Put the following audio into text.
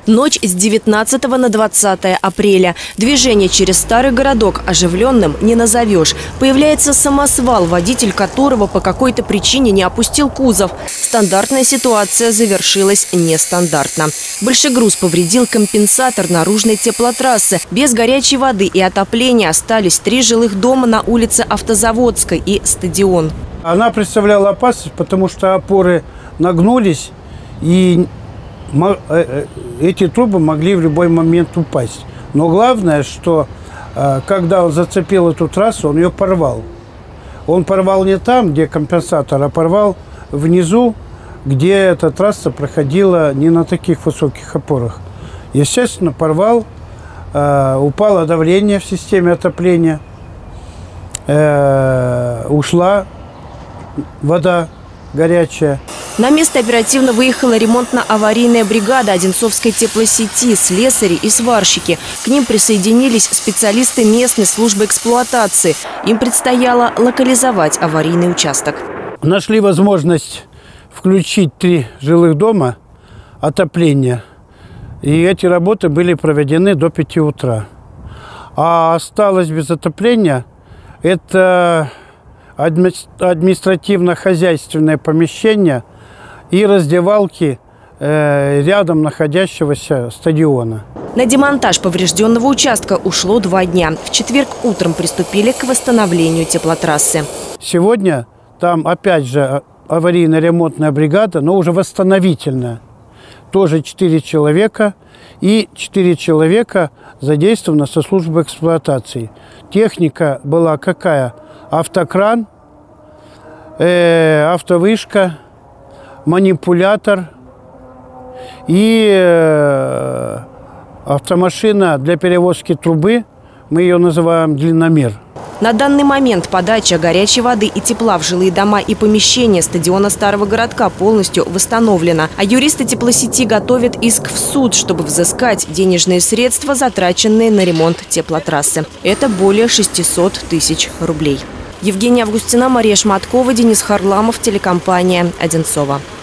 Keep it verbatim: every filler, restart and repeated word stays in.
Ночь с девятнадцатого на двадцатое апреля. Движение через старый городок оживленным не назовешь. Появляется самосвал, водитель которого по какой-то причине не опустил кузов. Стандартная ситуация завершилась нестандартно. Большегруз повредил компенсатор наружной теплотрассы. Без горячей воды и отопления остались три жилых дома на улице Автозаводской и стадион. Она представляла опасность, потому что опоры нагнулись, и эти трубы могли в любой момент упасть. Но главное, что когда он зацепил эту трассу, он ее порвал. Он порвал не там, где компенсатор, а порвал внизу, где эта трасса проходила не на таких высоких опорах. Естественно, порвал, упало давление в системе отопления, ушла вода горячая. На место оперативно выехала ремонтно-аварийная бригада Одинцовской теплосети, слесари и сварщики. К ним присоединились специалисты местной службы эксплуатации. Им предстояло локализовать аварийный участок. Нашли возможность включить три жилых дома отопления. И эти работы были проведены до пяти утра. А осталось без отопления это административно-хозяйственное помещение и раздевалки э, рядом находящегося стадиона. На демонтаж поврежденного участка ушло два дня. В четверг утром приступили к восстановлению теплотрассы. Сегодня там опять же аварийно-ремонтная бригада, но уже восстановительная. Тоже четыре человека. И четыре человека задействовано со службой эксплуатации. Техника была какая? Автокран, э, автовышка, манипулятор и э, автомашина для перевозки трубы, мы ее называем длинномер. На данный момент подача горячей воды и тепла в жилые дома и помещения стадиона Старого городка полностью восстановлена. А юристы теплосети готовят иск в суд, чтобы взыскать денежные средства, затраченные на ремонт теплотрассы. Это более шестисот тысяч рублей. Евгения Августина, Мария Шматкова, Денис Харламов, телекомпания «Одинцово».